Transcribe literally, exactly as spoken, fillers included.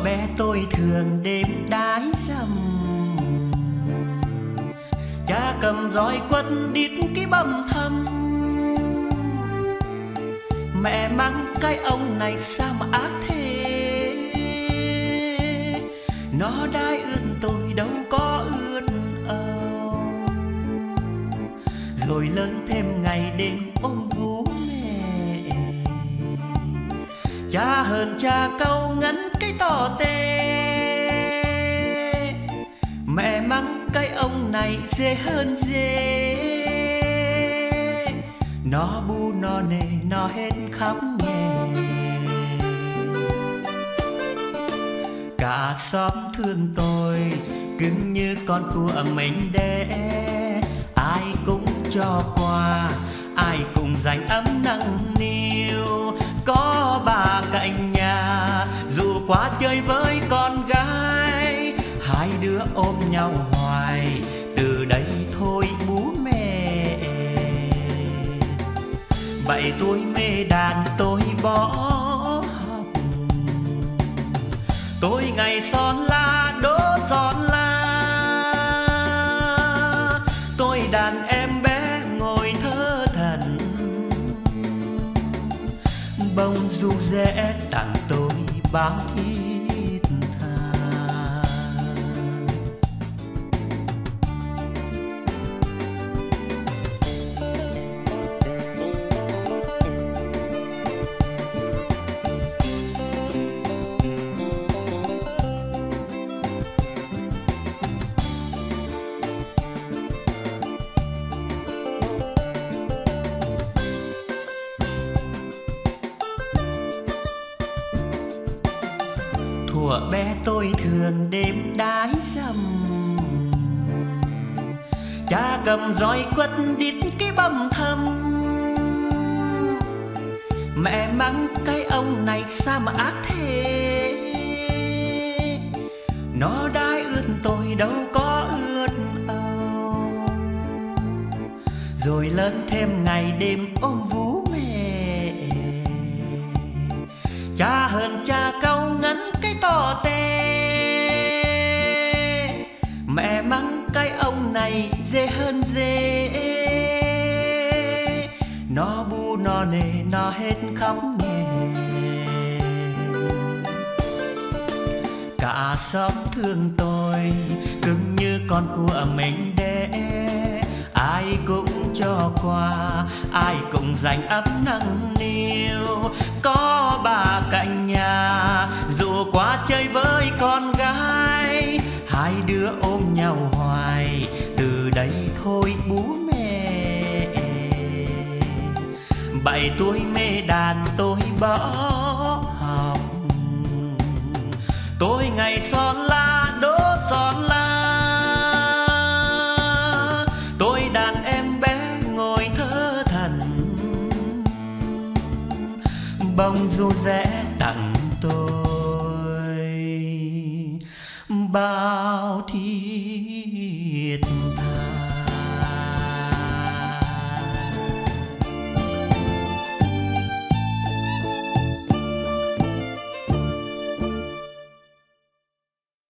bé tôi thường đêm đái dầm, cha cầm roi quất đít cái bầm thầm. Mẹ mắng cái ông này sao mà ác thế, nó đai ươn tôi đâu có ươn ông. Rồi lớn thêm ngày đêm ôm vú mẹ, cha hơn cha câu ngắn cái tỏ tê. Mẹ mắng cái ông này dê hơn dê, nó bu nó nề nó hết khắp nhà. Cả xóm thương tôi cứng như con cua mình đẻ, ai cũng cho qua, ai cũng dành ấm nắng niu. Có bà cạnh nhà dù quá chơi với con gái, hai đứa ôm nhau hoài từ đây thôi bú mẹ. Bảy tuổi mê đàn tôi bỏ học, tôi ngày son la đố son la. Tôi đàn em bé ngồi thơ thần, bông du rẽ tặng tôi bao thiết tha. Thuở bé tôi thường đêm đái dầm, cha cầm roi quất đít cái bầm thầm. Mẹ mắng cái ông này sao mà ác thế, nó đai ươn tôi đâu có ươn ông. Rồi lớn thêm ngày đêm ôm vú mẹ, cha hơn cha câu ngắn cái tỏ tê. Mẹ mắng cái ông này dê hơn dê, nó bu nó nề nó hết khóc nhè. Cả xóm thương tôi cứng như con cua mình đẻ, ai cũng cho qua, ai cũng dành ấm nắng niu. Có bà cạnh nhà dù quá chơi với con gái, hai đứa ôm nhau hoài từ đây thôi bú mẹ. Bảy tuổi mê đàn tôi bỏ học, tôi ngày son la đố son la. Tôi đàn em bé ngồi thơ thần, bông du rẽ tặng tôi bao thiết